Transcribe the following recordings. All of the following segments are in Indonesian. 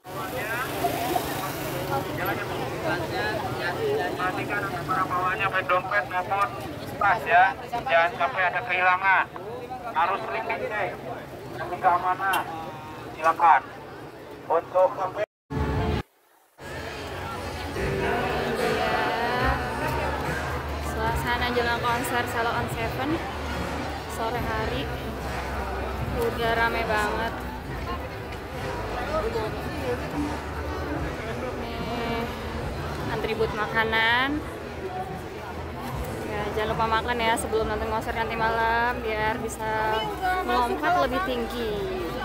Perhatikan untuk para bawanya baik dompet maupun tas ya, jangan sampai ada kehilangan. Harus sering dicek demi keamanan. Silakan untuk sampai. Suasana jelang konser Salo on Seven sore hari udah rame banget. Nih, antri but makanan. Ya, jangan lupa makan ya sebelum nonton konser nanti malam biar bisa melompat lebih tinggi.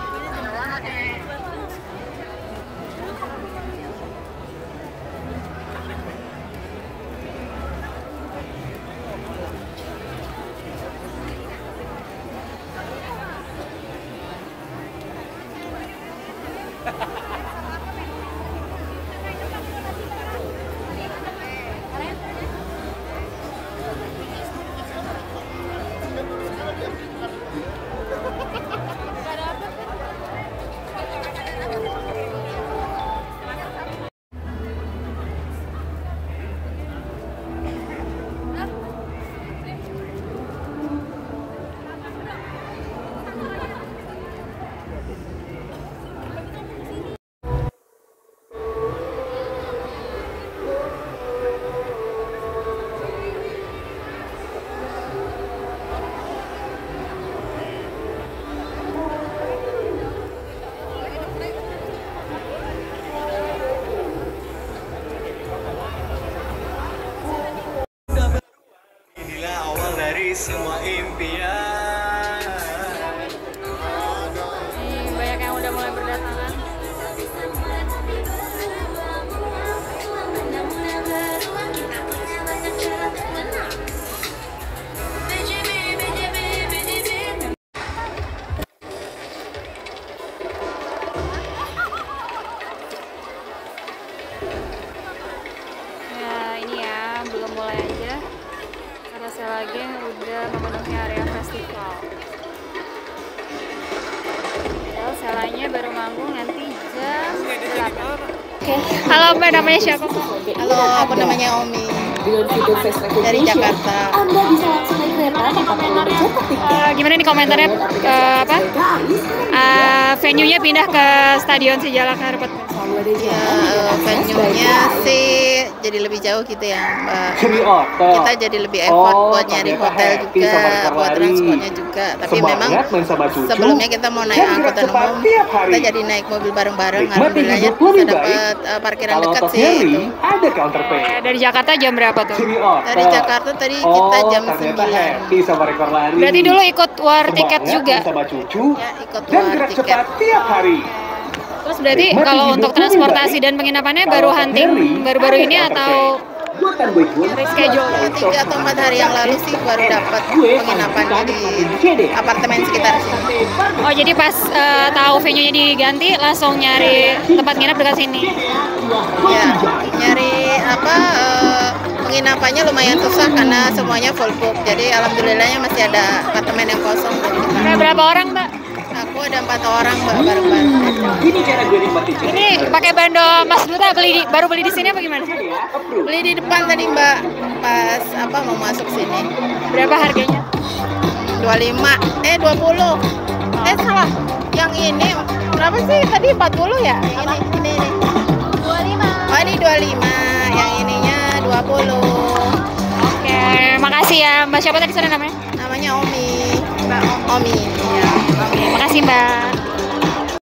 Semua impian. Nih, banyak yang udah mulai berdatangan. Ya, ini ya, belum mulai aja. Karena saya lagi udah memenuhi area festival. Padahal selanya baru manggung nanti jam 8. Halo Mbak, namanya siapa? Halo, aku namanya Omi dari Jakarta. Anda bisa langsung naik kereta tanpa perlu berjatuh tiket. Gimana nih komentarnya venue-nya pindah ke Stadion Sijalak Harapan? Ya, venue-nya sih jadi lebih jauh gitu ya, Mbak. Kita jadi lebih effort buat nyari hotel juga, buat transportnya juga. Tapi memang sebelumnya kita mau naik angkutan umum, kita jadi naik mobil bareng-bareng. Alhamdulillahnya bisa dapat parkiran dekat sih itu. Dari Jakarta jam berapa tuh? Dari Jakarta tadi kita jam 9. Berarti dulu ikut war tiket juga? Ya, ikut war tiket. Terus berarti kalau untuk transportasi dan penginapannya baru hunting baru-baru ini atau reschedule? 3 atau 4 hari yang lalu sih baru dapat penginapan di apartemen sekitar sini. Oh, jadi pas tahu venue-nya diganti langsung nyari tempat nginep dekat sini? Ya, nyari penginapannya lumayan susah karena semuanya full book. Jadi alhamdulillahnya masih ada apartemen yang kosong. Kayak berapa orang, Mbak? Aku ada 4 orang, Mbak, bareng-bareng. Ini pakai bando Mas Duta baru beli di sini apa gimana? Beli di depan tadi, Mbak, pas mau masuk sini. Berapa harganya? 20. Salah. Yang ini berapa sih tadi? 40 ya? Ini. 25. Oh, ini 25. Yang ininya 20. Oke, makasih ya. Mbak siapa tadi sana namanya? Namanya Omi. Mbak Omi. Ya. Oke, makasih Mbak.